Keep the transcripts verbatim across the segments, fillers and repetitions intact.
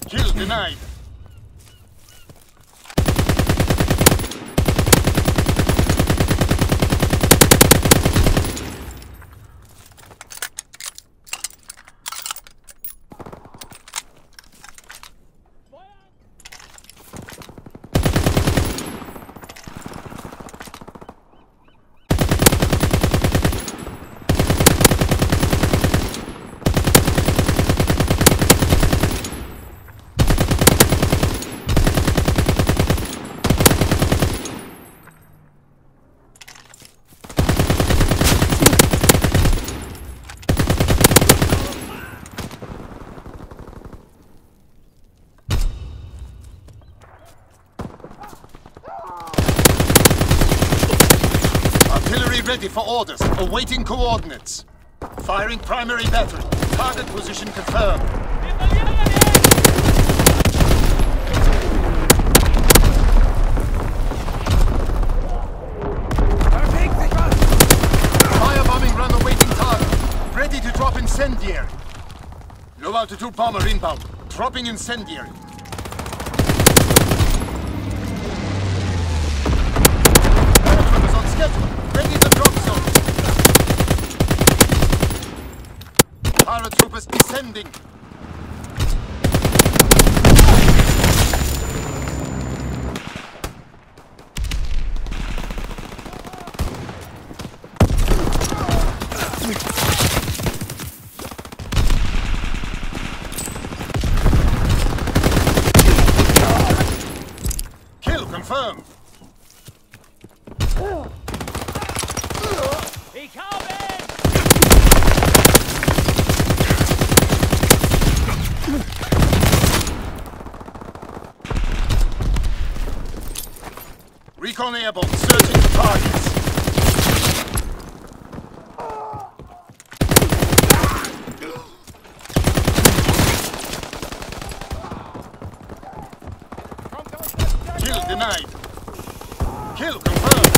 Kill denied. Ready for orders, awaiting coordinates. Firing primary battery. Target position confirmed. Firebombing run awaiting target. Ready to drop incendiary. Low altitude bomber inbound. Dropping incendiary. Paratroopers on schedule. Ready to drop zone. Paratroopers descending. Kill confirmed. Recon airborne, searching for targets. Kill denied. Kill confirmed.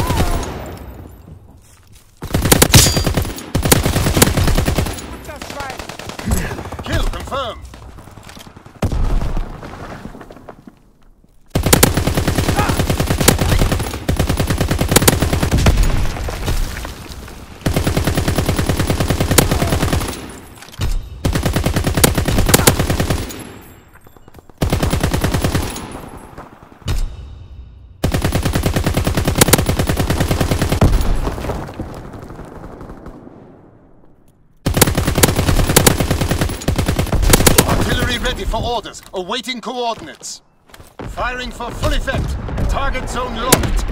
Kill confirmed. Ready for orders, awaiting coordinates. Firing for full effect. Target zone locked.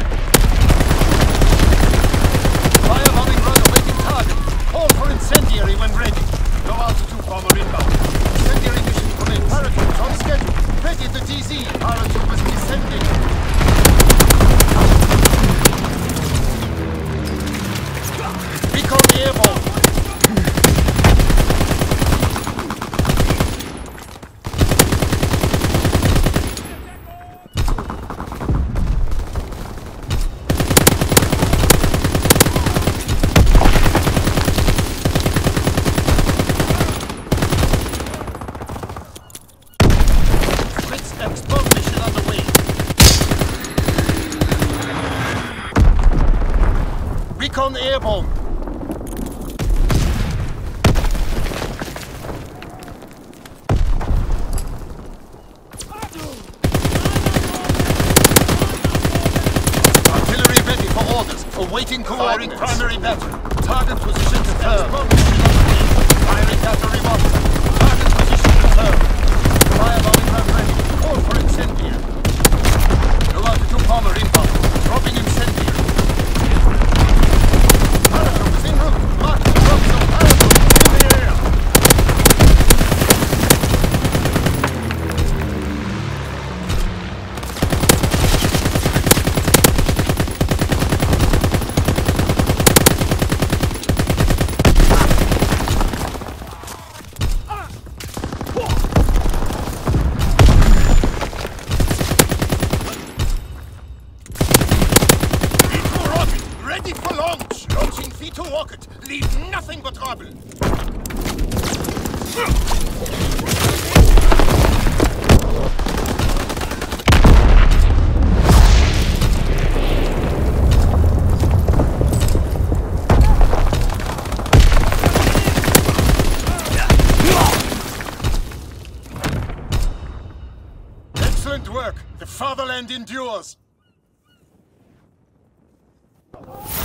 Firebombing run awaiting target. Call for incendiary when ready. Low altitude bomber inbound. Incendiary mission command. Paratroopers on schedule. Ready at the D Z. Paratroopers descending. Recon airborne. Recon airborne. Artillery ready for orders. Awaiting coordinates. Firing primary battery. Target position confirmed. Firing battery one. Target position confirmed. Firebombing run ready. Call for incendiary. Low altitude bomber inbound. Dropping incendiary. Paratroopers en route. Mark the drop zone. Paratroopers in the air. Rocket! Leave nothing but trouble! Excellent work. The fatherland endures.